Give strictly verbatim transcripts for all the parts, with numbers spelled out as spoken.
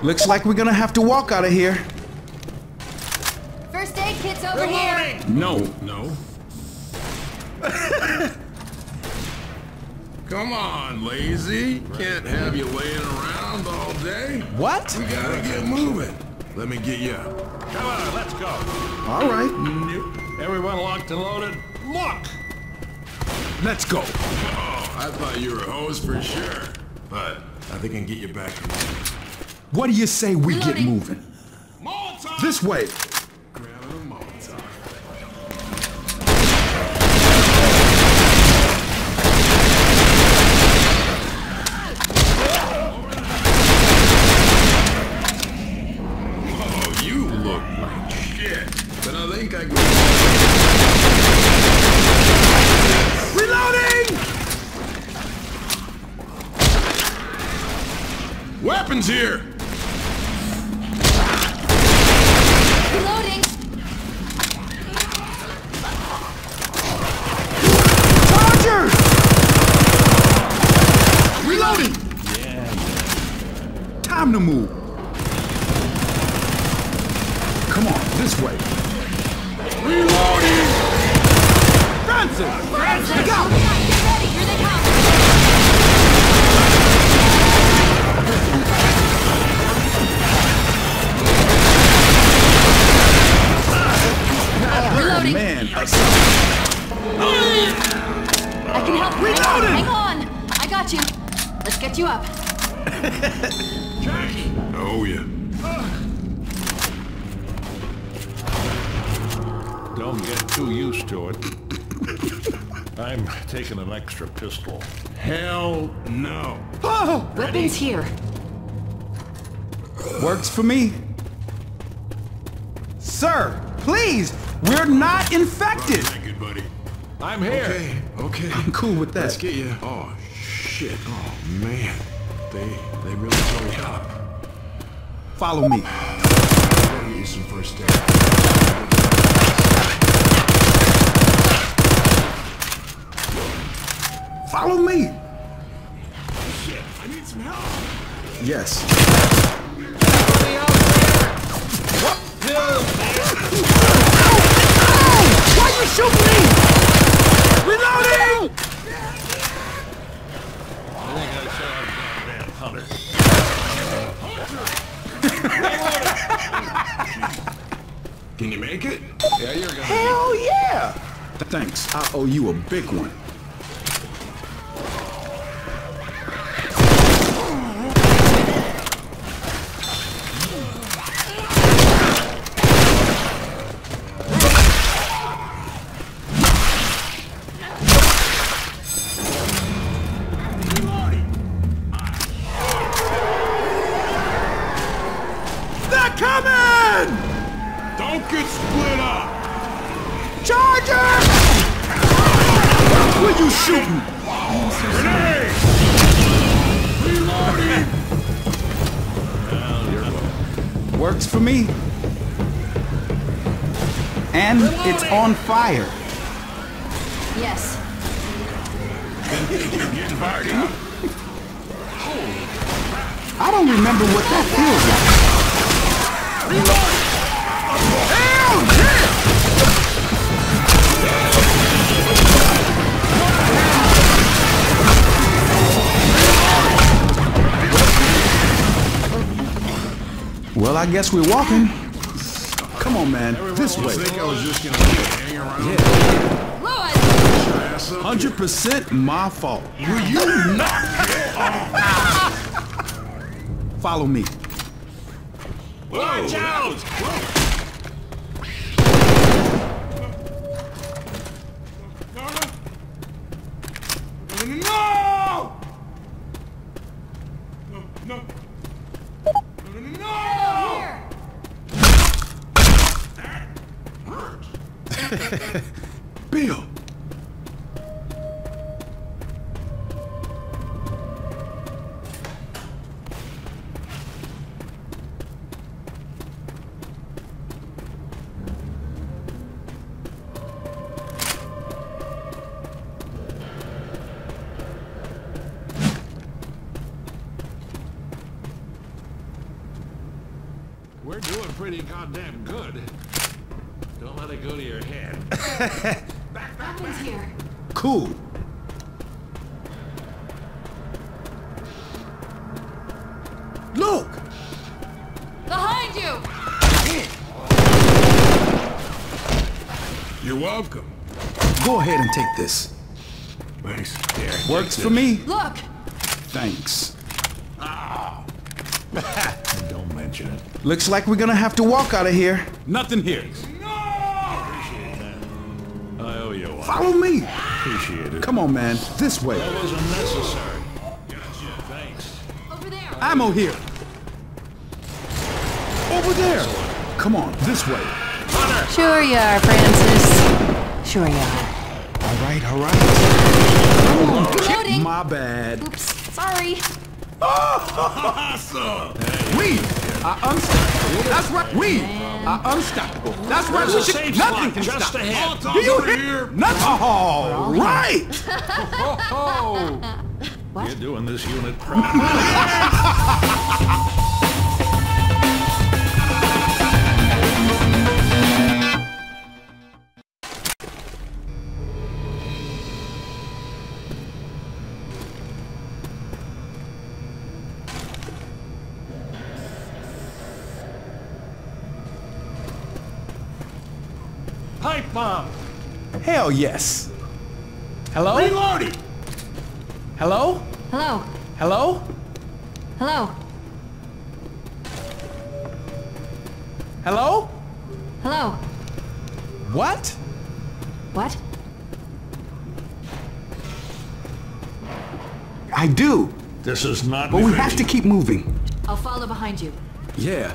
Looks like we're gonna have to walk out of here. First aid kit's over here. No. No. Come on, lazy. Can't have you laying around all day. What? We gotta get moving. Let me get you up. Come on, let's go. All right. Nope. Everyone locked and loaded? Look! Let's go. Oh, I thought you were a hose for sure. But I think I can get you back in there. What do you say we get Reloading. moving? Molotov! This way. Grabbing a Molotov. Oh, you look like shit. But I think I can... Reloading! Weapons here! Reloading. Charger! Reloading! Yeah. Time to move. Come on, this way. Reloading! Francis! Francis, Go! get ready. Here they come. Reloading. Man, I can help. Reloading. Hang on. I got you. Let's get you up. Oh, yeah. Don't get too used to it. I'm taking an extra pistol. Hell no. Oh, Weapons here. works for me. Sir, please, we're not infected. Thank you, buddy. I'm here. Okay, okay. I'm cool with that. Let's get you. Oh, shit. Oh, man. They, they really tore you up. Follow me. I'll get you some first aid. Follow me. Shit, I need some help. Yes. What? Why you shoot me? Reloading! I think I saw a damn hunter. Can you make it? Yeah, you're gonna. Hell yeah! Thanks. I owe you a big one. They're coming! Don't get split up! Charger! Where you shooting? Grenade! Reloading! Works for me. And it's on fire. Yes. You're getting fired up. I don't remember what that feels like. Hell yeah! Well, I guess we're walking. Come on, man. This I way. think I was just gonna hang around. Yeah. Lois! Ass up one hundred percent my fault. here. Will you not? Follow me. Watch out! No! No! No! No! No! Here! That hurt. Bill. We're doing pretty goddamn good. Don't let it go to your head. Back, back, Weapons here. Cool. Look! Behind you! You're welcome. Go ahead and take this. Thanks. Here, Works take for this. me. Look! Thanks. Don't mention it. Looks like we're gonna have to walk out of here. Nothing here. I owe you one. Follow me. Appreciate it. Come on, man. This way. That wasn't necessary. Gotcha. Thanks. Over there! Ammo here. Over there. Come on, this way. Sure you are, Francis. Sure you are. All right, all right. Reloading! My bad. Oops, sorry. Awesome! We are unstoppable. That's right. We are unstoppable. That's right. There's We a should, safe nothing spot can just stop. ahead. All talk Do you over hear? here. Nothing. All right. What? You're doing this unit proud. Pipe bomb! Hell yes. Hello? Reloading! Hello? Hello? Hello? Hello? Hello? Hello? What? What? I do. This is not But we have to keep moving. I'll follow behind you. Yeah.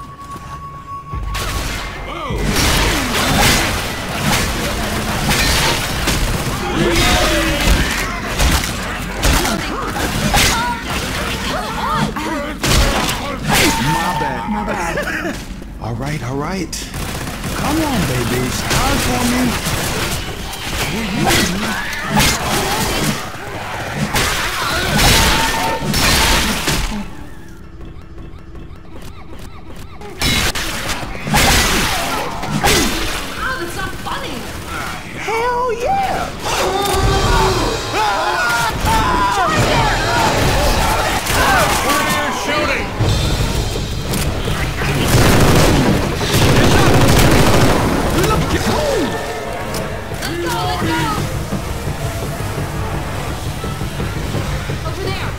My bad. My bad. All right, all right. Come on, baby. Start for me. Oh, that's not funny! Hell yeah! shooting! Look at oh! Let's go, let's go! Over there!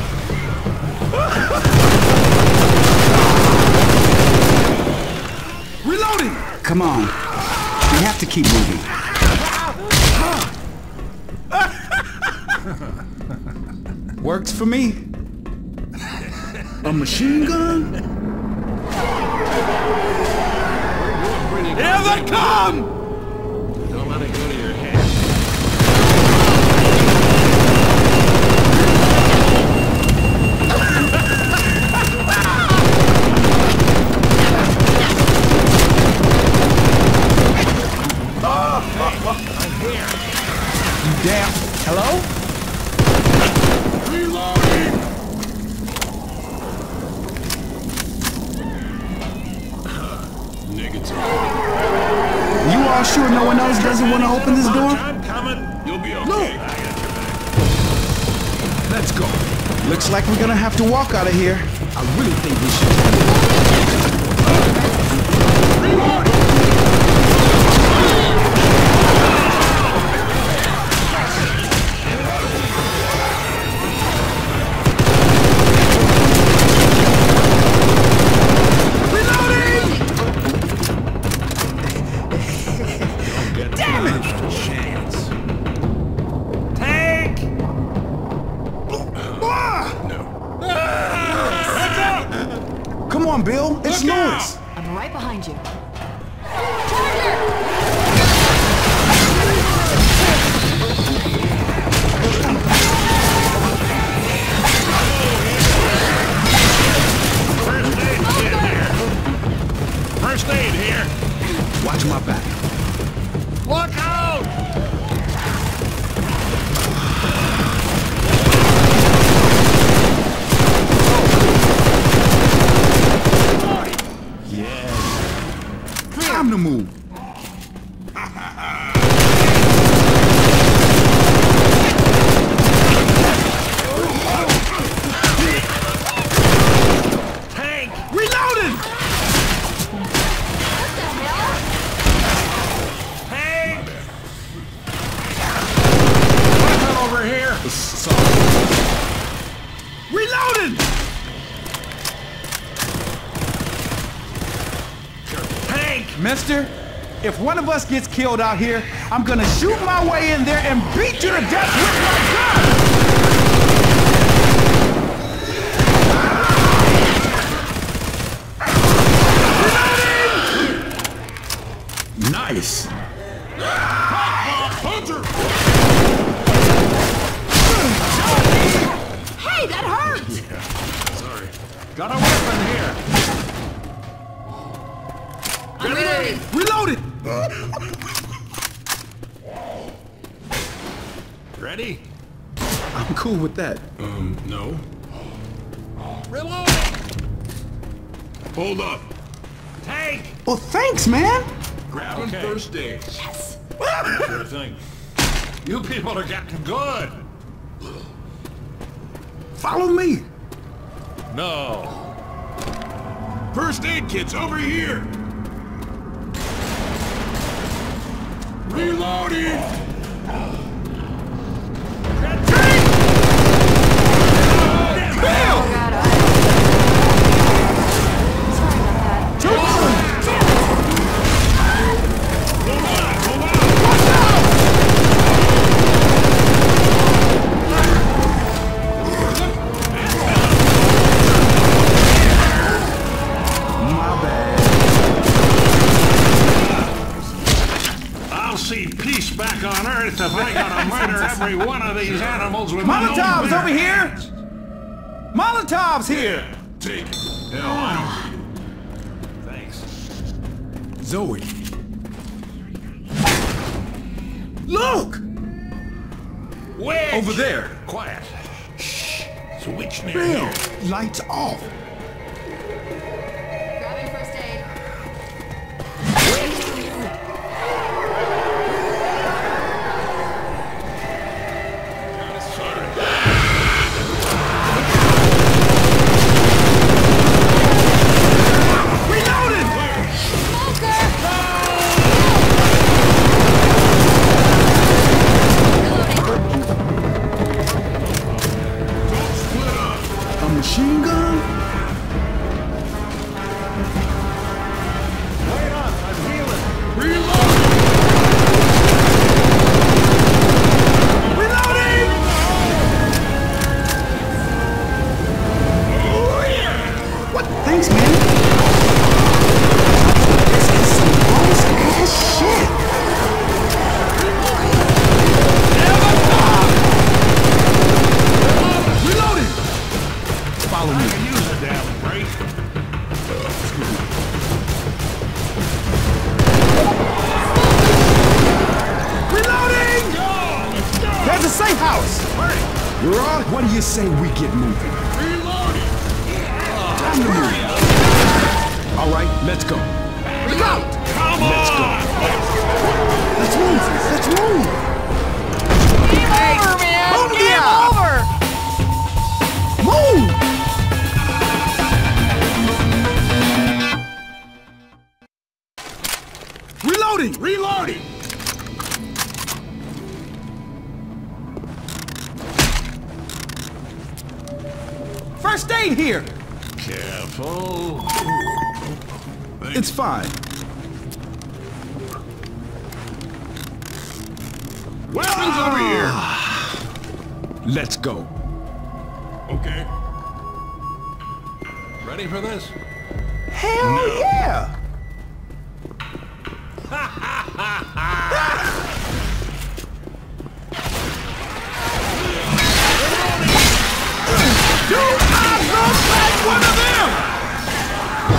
Reloading! Come on. We have to keep moving. Works for me. A machine gun? Here they come! Don't let it go to your head. Damn. Hello? Reloading! Negative. You all sure no one else doesn't want to open this door? I'm coming. You'll be Look! okay. Let's go. Looks like we're gonna have to walk out of here. I really think we should. Damn it! Chance. Tank! Come on, Bill. It's Look out! Lewis. I'm right behind you. First aid kit here. First aid here. Watch my back. Look out! time to move. Tank! Reloading! Tank! Weapon over here! Sorry. Reloading! Tank! Mister, if one of us gets killed out here, I'm gonna shoot my way in there and beat you to death with my gun! Reloading! Nice! Hey, that hurt! Sorry. Got a weapon here. I'm reloading. Reloaded! Ready? I'm cool with that. Um, no. Reloading! Hold up. Tank! Well, thanks, man! Grabbing Okay. first aid. Sure thing. You people are getting good. Follow me! No. First aid kit's over here. Reloading. Bill! Oh, God, I... Sorry about that. My bad. I'll see peace back on Earth if I gotta murder every one of these animals with my own Molotov's bare over here! hands. Molotov's here! Take it. Hell, I don't. Thanks. Zoe. Look! Witch! Over there. Quiet. Shh. It's a witch near Bill, here. lights off. Grabbing first aid. Reloading! A machine gun? Wait up, I'm healing. Reloading! What? Thanks, man. This is some boss ass shit. Reloading! Follow I me. can use a damn break. Reloading! There's a safe house. We're on. What do you say we get moving? Time to move. All right, let's go. Look out! Come Let's go. on! Let's move. Let's move. Game over, man! Move Game ya! over! Move! Reloading! Reloading. First aid here! Careful. It's fine. Weapons over here. Let's go. Okay. Ready for this? Hell yeah! Dude, I look like one of them!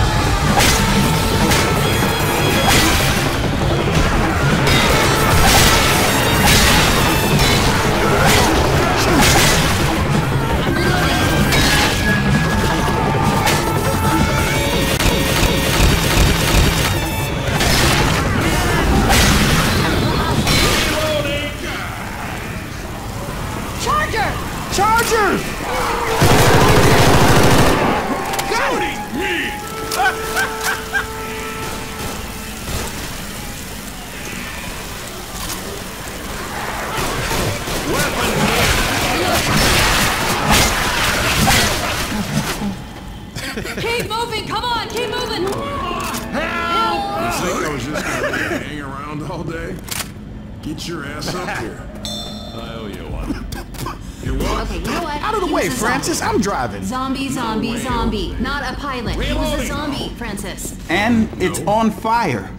Keep moving, come on, keep moving! You think I was just gonna hang around all day? Get your ass up here. I owe you one. You what? Okay, you know what? Out of the He way, was a Francis. zombie. I'm driving. Zombie, zombie, zombie. Not a pilot. He was a zombie, Francis. And it's on fire.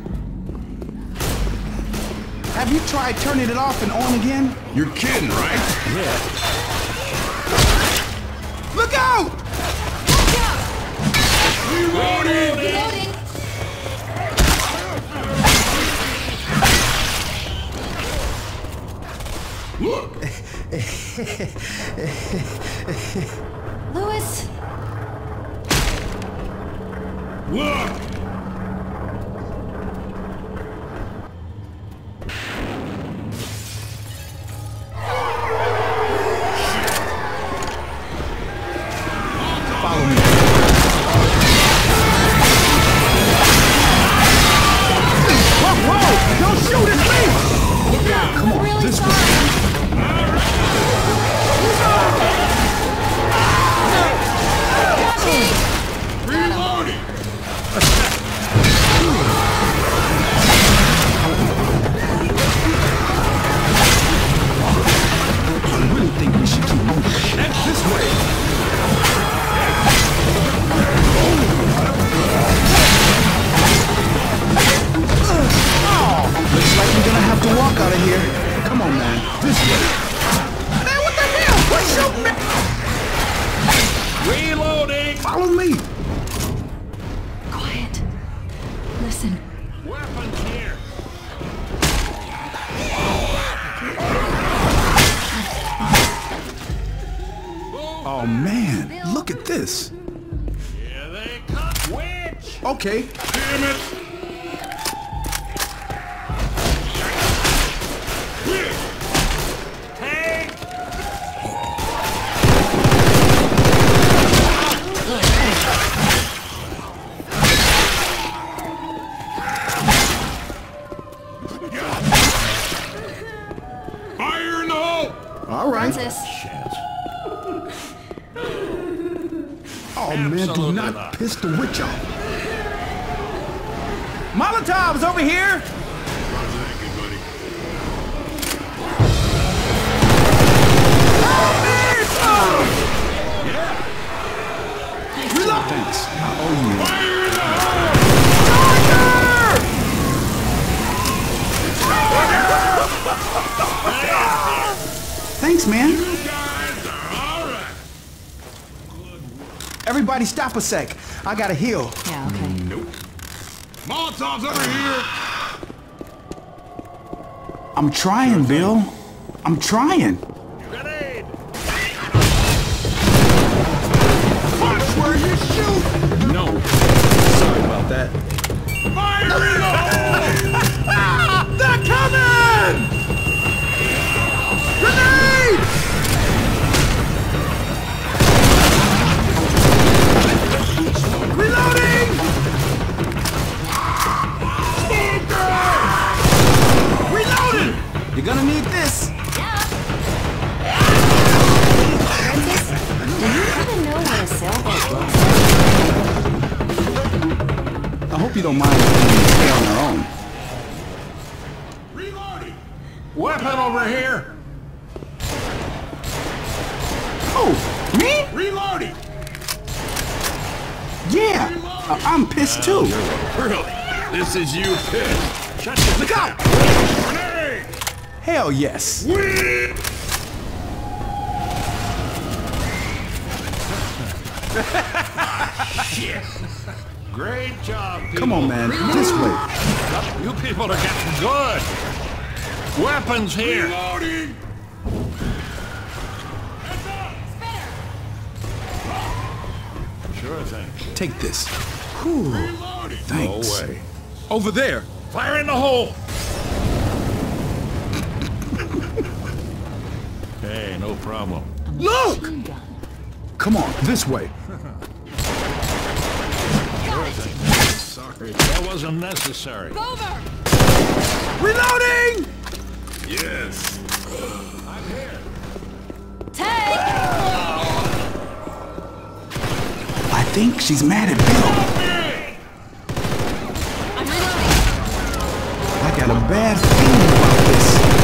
Have you tried turning it off and on again? You're kidding, right? Yeah. Look out! Reloading! Reloading. Look! Lewis. Look! Follow me. Whoa, whoa! Don't shoot at me! Come on, Really this way. sorry. Reloading! I really think we should keep moving. This way. Oh, looks like we're gonna have to walk out of here. Come on, man. This way. Man, what the hell? What's your man? Reloading! Follow me. Quiet. Listen. Weapons here! Oh man, look at this. Here they come! Witch! Okay. Damn it! Tank! Fire in the hole! All right. Francis. Oh man, do Absolutely not not. piss the witch off. Molotov's over here. Thank you, buddy. Reload. Thanks. I owe you. Fire in the hole! Thanks, man. You guys are all right. Everybody stop a sec. I gotta heal. Yeah, okay. Nope. Molotov's over here. I'm trying, Bill. I'm trying. Grenade! Watch where you shoot. No. Sorry about that. Fire in the hole! They're coming! Grenade! Reloading! Reloading! You're gonna need this. Francis, do you even know what a sailboat looks like? I hope you don't mind letting them stay on their own. Reloading! Weapon over here! Oh, me? Reloading! Yeah. Uh, I'm pissed too. Really? This is you pissed. Shut your Look out! Grenade! Hell yes. Whee! shit! Great job, people. Come on, man. This way. You people are getting good. Weapons here. Reloading! Sure thing. Take this. Whew. Reloading! Thanks. No way. Over there. Fire in the hole. Hey, no problem. Look! Come on, this way. Sorry, that wasn't necessary. Over! Reloading! Yes! I'm here. Tank! I think she's mad at Bill. I'm reloading. I got a bad feeling about this.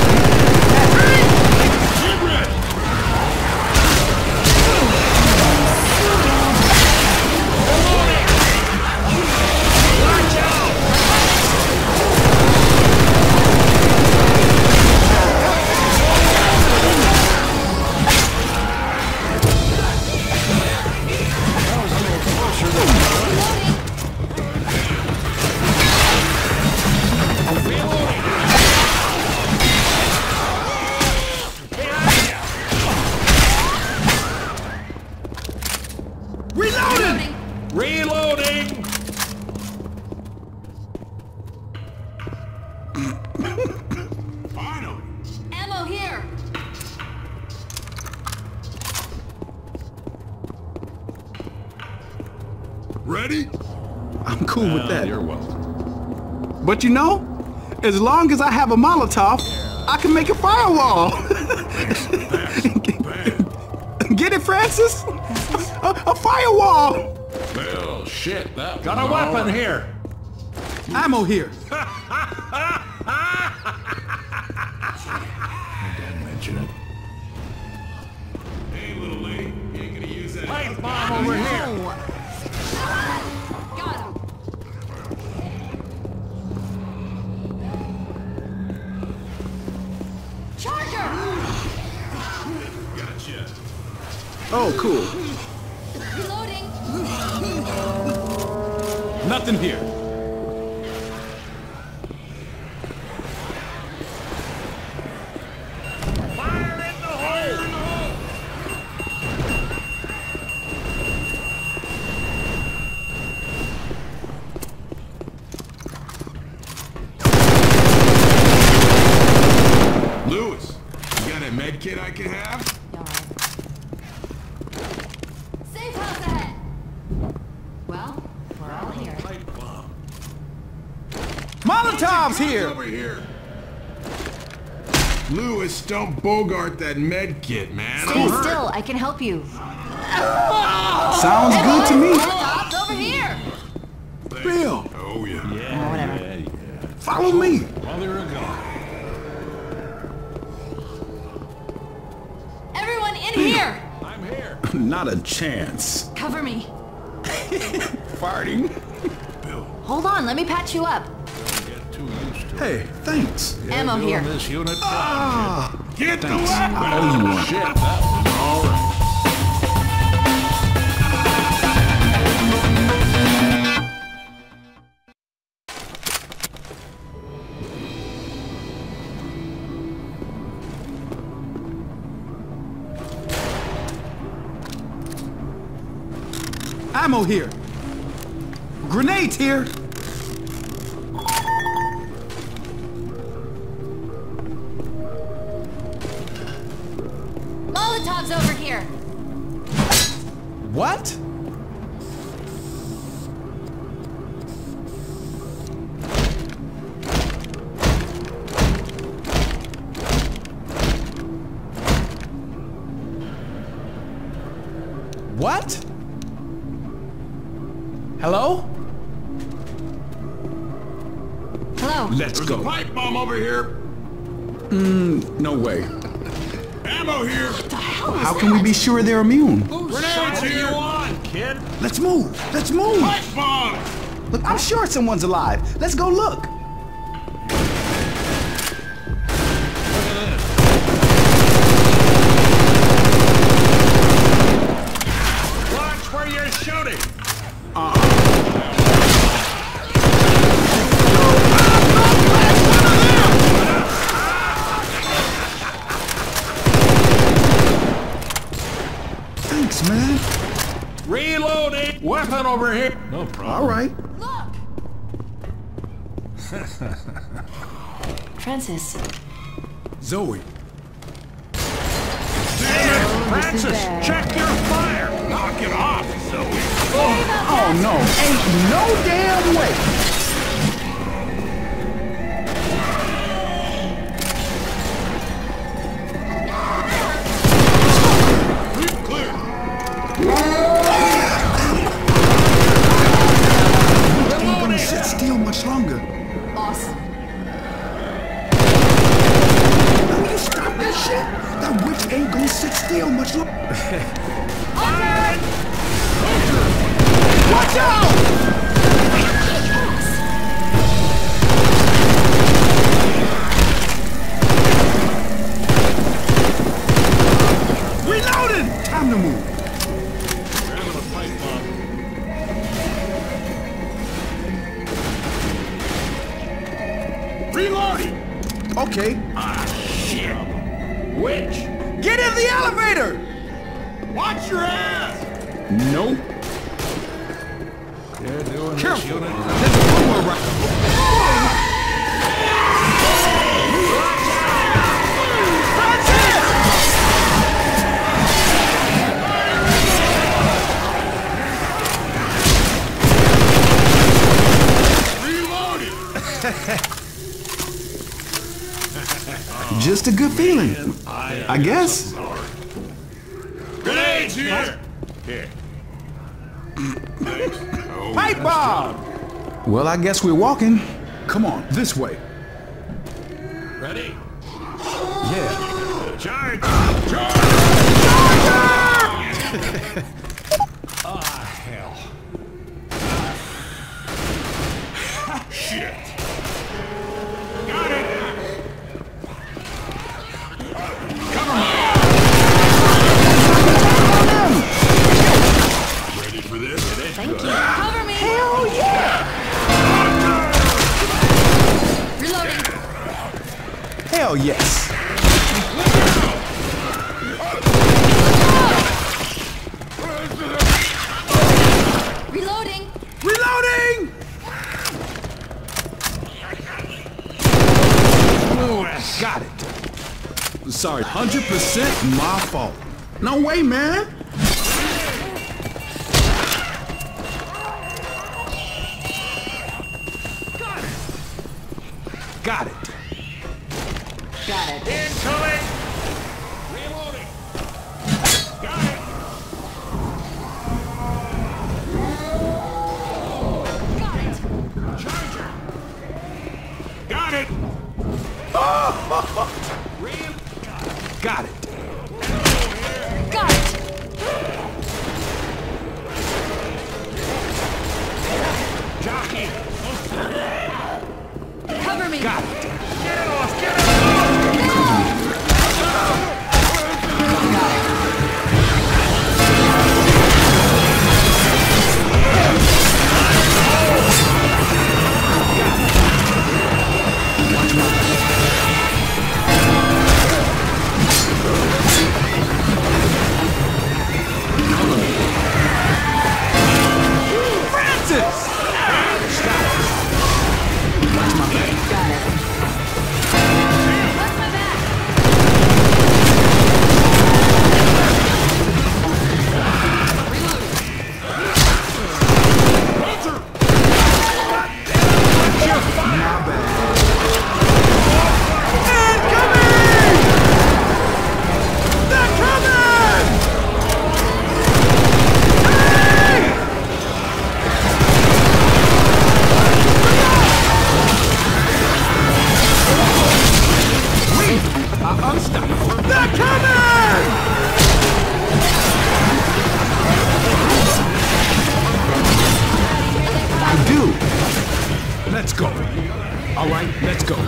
Reloading! Finally! Ammo here. Ready? I'm cool with that. You're welcome. But you know, as long as I have a Molotov, I can make a firewall. Get it, Francis? A, a firewall! Well, shit, that Got a weapon here. Ammo here. Don't mention it. Hey, little lady, you ain't gonna use that. Pipe bomb over here. Got him. Charger. Gotcha. Oh, cool. Reloading. Nothing here. Fire in the hole! Lewis, you got a med kit I can have? Safe house ahead. Well, we're all here. Pipe bomb. Molotov's here. Over here. Lewis, don't bogart that med kit, man. Stay I'm hurt. still. I can help you. Sounds good to me. Molotov's over here. Bill, Oh, yeah. Oh, whatever. Yeah, yeah. follow me. Mother of God. Everyone in here. I'm here. Not a chance. Cover me. Farting. Bill. Hold on. Let me patch you up. Get too used to it. Hey, thanks. Ammo Doing here. This unit Ah, Get the thanks. weapon! I owe you one. Shit, that was all right. Ammo here. Grenades here. Molotov's over here. What? What? Hello? Hello. Let's There's a go. pipe bomb over here. No way. Ammo here. How can we be sure they're immune? Whose Grenades side are here. you on, kid? Let's move. Let's move. Pipe bomb. Look, I'm sure someone's alive. Let's go look. Watch where you're shooting. Thanks, man. Reloading. Weapon over here. No problem. All right. Look. Francis. Zoe. Francis, check your fire. Knock it off, Zoe. Oh, no. Ain't no damn way. Clear. slow. Watch out! Reloading! Time to move. Grabbing a pipe bomb. Reloading! Okay. Ah, shit. Which? Get in the elevator! Watch your ass! Nope. They're doing Careful. this unit. There's a boomer right. Just a good feeling, I guess. Grenades here! Here. Pipe bomb! Well, I guess we're walking. Come on, this way. Ready? Yeah. Charge! Charger! Ah, hell. Shit. Got it! Cover me! Ready for this? Thank you. Cover me! Hell yeah! Reloading. Hell yes. Reloading. Reloading! Got it. Sorry, one hundred percent my fault. No way, man. Got it. Got it. Incoming! Reloading! Got it! Got it. Charger! Got it! Real. Got it. Got it. Jockey! Cover me. Got it. Get it off! Get it off! Francis! Watch my back. Got it. Watch my back. Let's go. All right, let's go.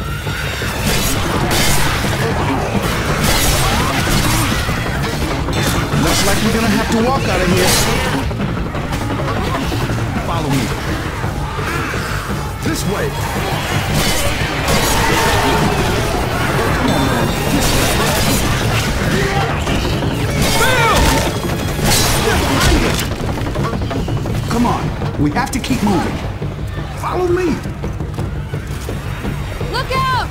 Looks like we're gonna have to walk out of here. Follow me. This way. Come on, man. This way. Bill! Get behind us. Come on. We have to keep moving. Follow me. Look out!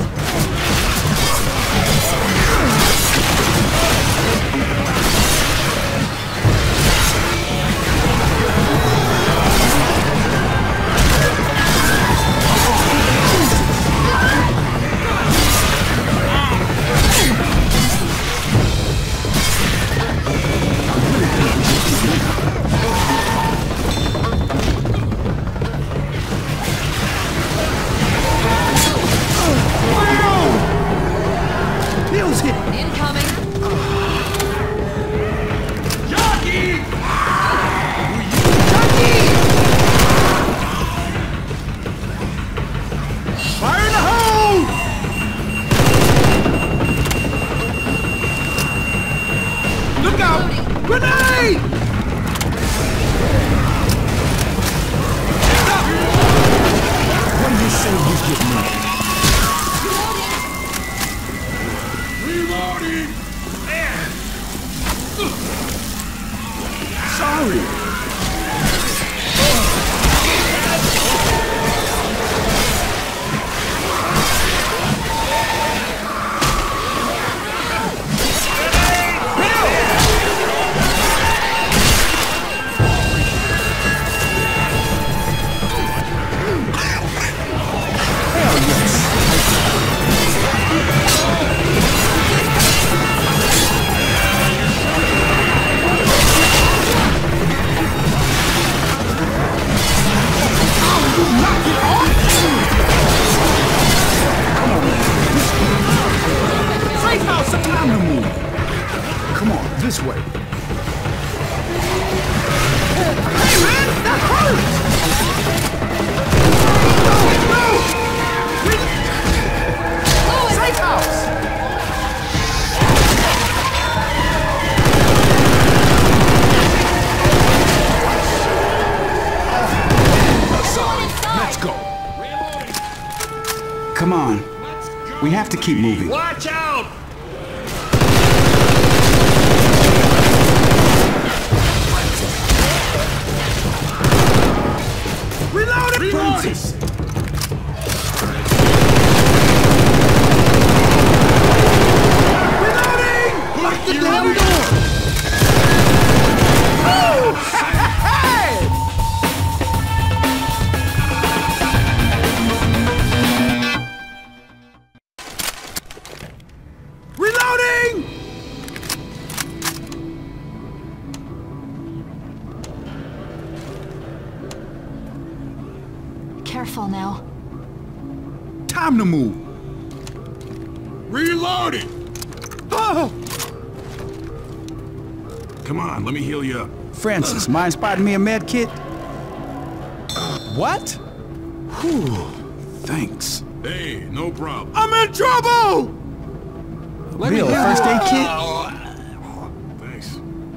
Fire! This way. Hey, man! That hurts! No! No! Safe house! Sorry. Let's go. Come on. We have to keep moving. Watch out! Reloading! Reloading! Reloading! Lock the damn door! Oh! Hey! Reloading! Careful now. Time to move. Reloading! Oh! Come on, let me heal you up. Francis, mind spotting me a med kit? What? Whew, thanks. Hey, no problem. I'm in trouble! Bill, first aid kit? Thanks.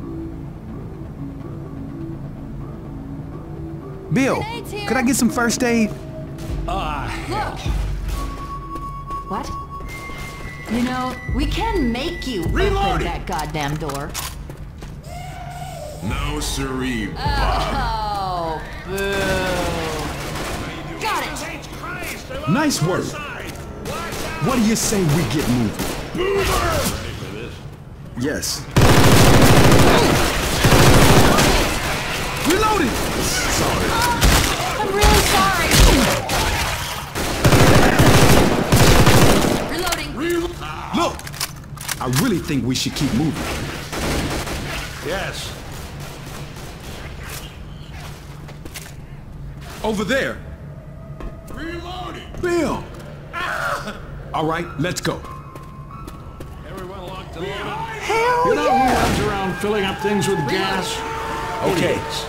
Bill, could I get some first aid? What? You know, we can make you open Reloading. that goddamn door. No siree, Bob. Oh, boo. Got it. Nice work. What do you say we get moving? Yes. Reloading! Sorry. I'm really sorry. Reloading. Look! I really think we should keep moving. Yes. Over there. Reloading! Bill! All right, let's go. Everyone locked and loaded. Hell You know who runs around filling up things with gas? Okay. Idiots.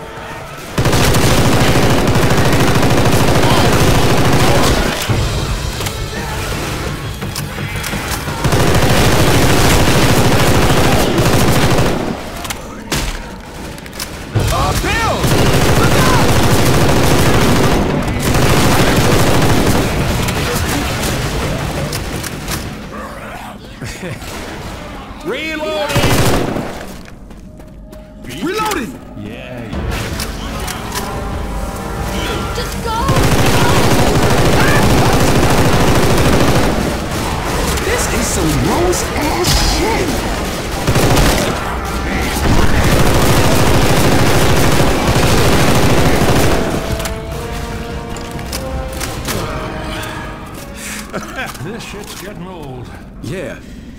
Uh, Bill! Reloading! Reloading! Yeah, yeah. Just go. This is some gross ass shit! This shit's getting old. Yeah.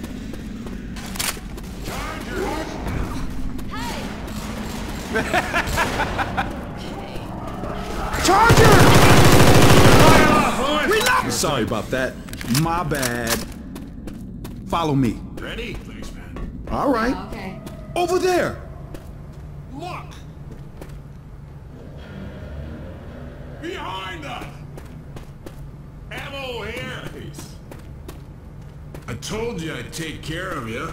Charger! Reload! Sorry about that. My bad. Follow me. Ready? Thanks, man. All right. Okay. Over there. Look! Behind us! Ammo here! I told you I'd take care of you.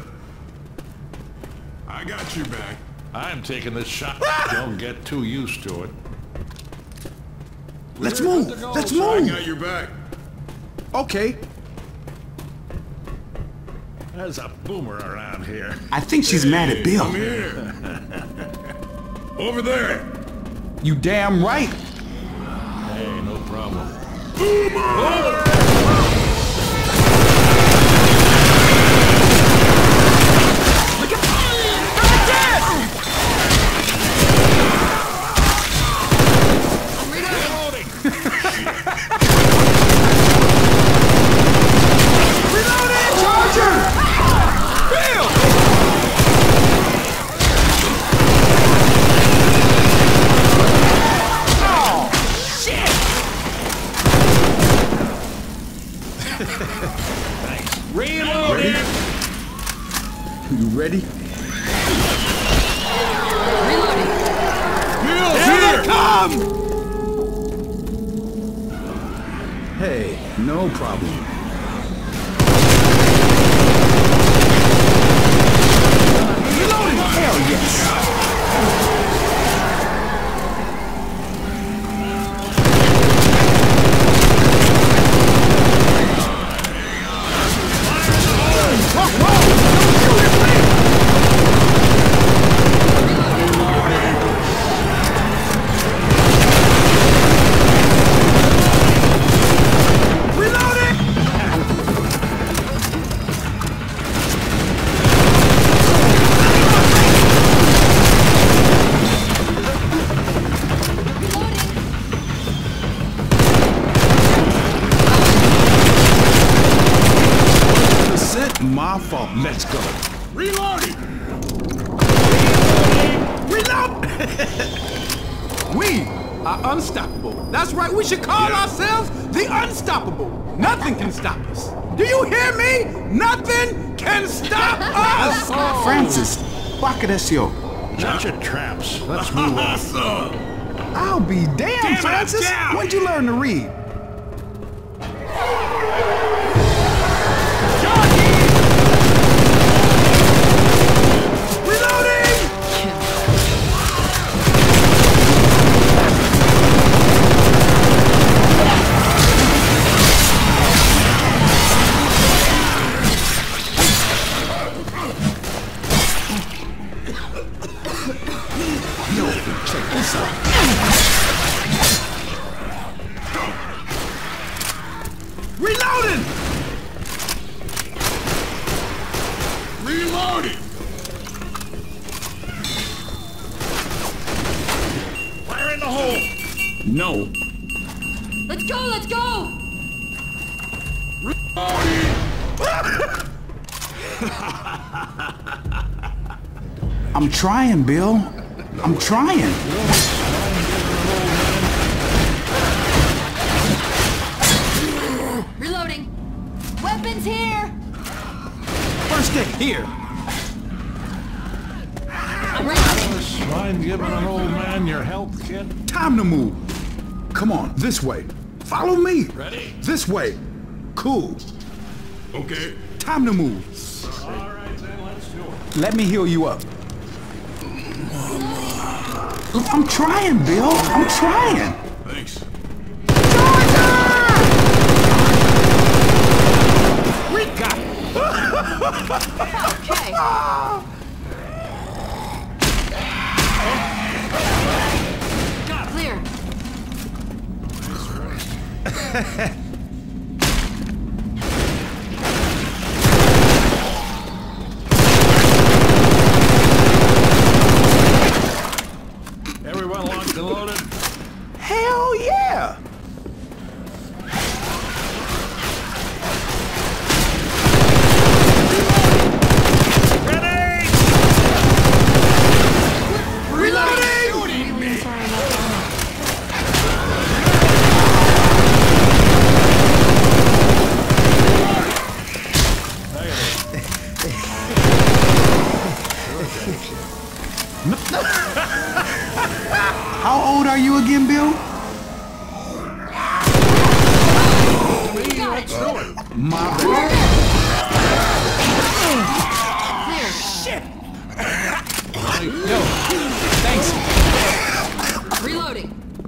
I got your back. I'm taking this shot. Don't get too used to it. Let's We're move. good to go, Let's sir. I move. got your back. Okay. There's a boomer around here. I think she's mad at Bill. Come here. Over there. You damn right. Hey, no problem. You ready? problem! Hey, no problem. Reloading! Hell yes! My fault. Let's go. Reloading! Reload! We are unstoppable. That's right. We should call Yeah. ourselves the Unstoppable. Nothing can stop us. Do you hear me? Nothing can stop us. Oh. Francis, back this yo. Such a traps. Let's move on. Awesome! I'll be damned, Damn it, Francis. down. When'd you learn to read? Reloading! Reloading! Fire in the hole. No. Let's go, let's go! I'm trying, Bill. I'm trying. Reloading. Weapons here! First aid here. I'm reloading. Mind giving an old man your health kit? Time to move. Come on, this way. Follow me. Ready? This way. Cool. Okay. Time to move. All right, then, let's do it. Let me heal you up. I'm trying, Bill. I'm trying. Thanks. We got it. Okay. Clear. Everyone locked and loaded? Hell yeah. Ready! Reloading! Really sorry about that. How old are you again, Bill? Got it. My bad. Clear. Yo, thanks. Reloading.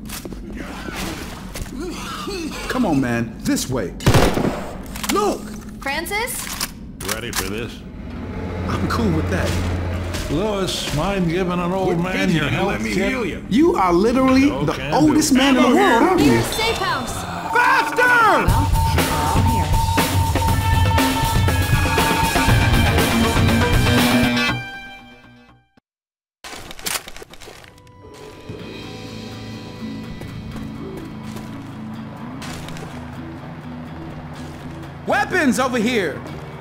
Come on, man. This way. Look, Francis? Ready for this? I'm cool with that. Lewis, mind giving an old man your health Let me kit? heal you. You are literally No the can do. oldest man in the Ammo world, here. aren't Here's you? a safe house. Faster! Well, we're all here. Weapons over here!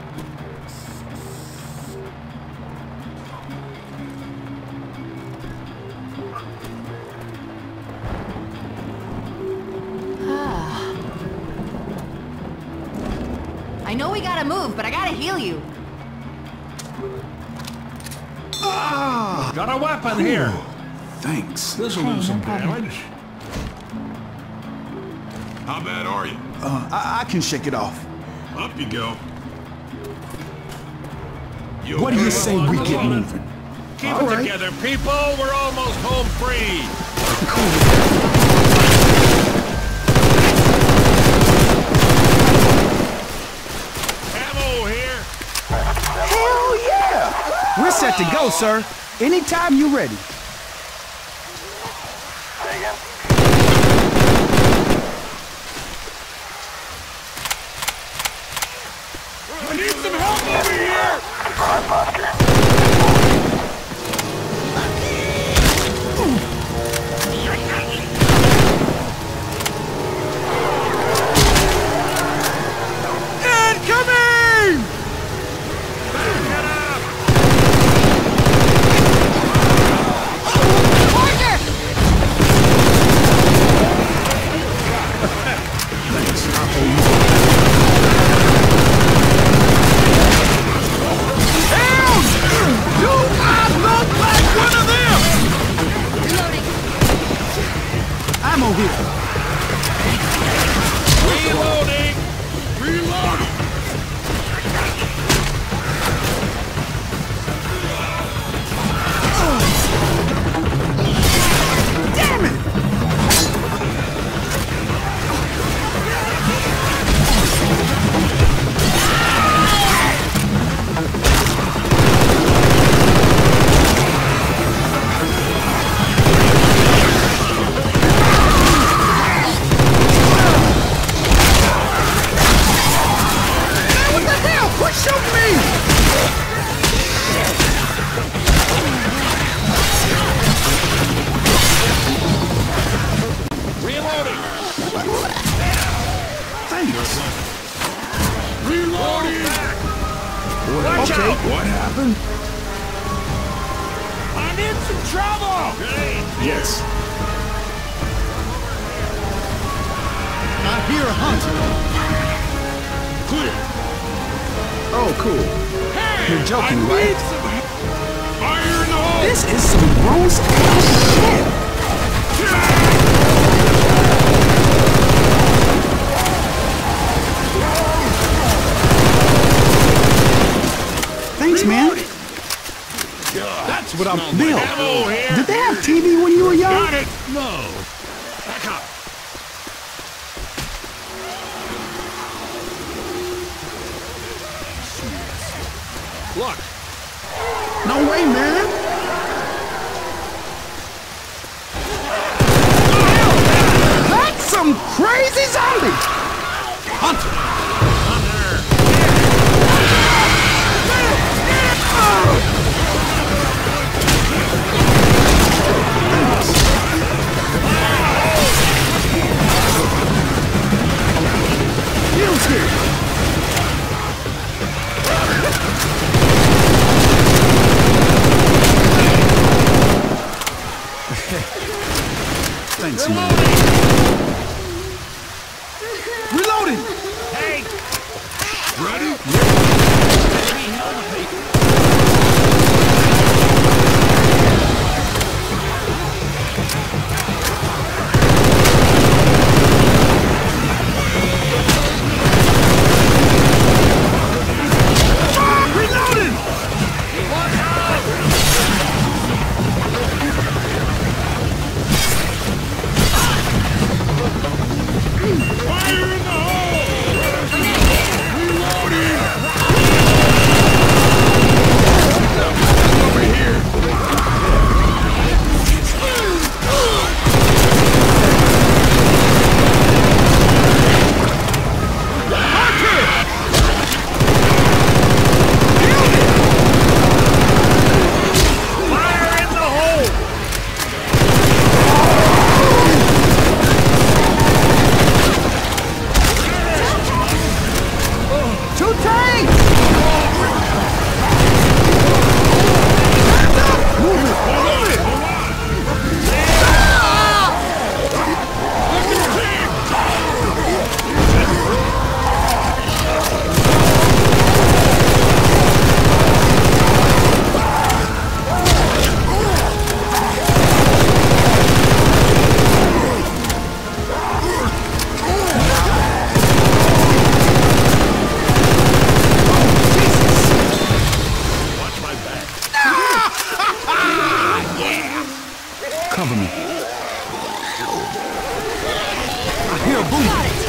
I know we gotta move, but I gotta heal you. Ah! Got a weapon here. Thanks. This'll do some damage. How bad are you? Uh, I, I can shake it off. Up you go. You What do you okay? say we get moving? Keep All it right. together, people. We're almost home free. Ammo here. Hell yeah! We're set to go, sir. Anytime you're ready. I need some help over here! Prime posture. Incoming! Get up. Do I look like one of them? Ammo here. Reloading. Reload! Damn it! What the hell? Quit shooting me! Reloading. Thanks. Reloading! Watch Okay, out. what happened? I'm in some trouble. Yes. I hear a hunter. Clear! Oh, cool. You're joking, I right? need some help! Fire in the hole! This is some gross ass shit. Thanks, man. That's what I'm built. Ammo here. Did they have T V when you were young? Got it. No. Back up. Look. No way, man. That's some crazy zombie. Hunter. Heels here. Thanks, man. Reloading! Hey. Ready? Reloading! Fire in the hole! Reloading! hear a boom.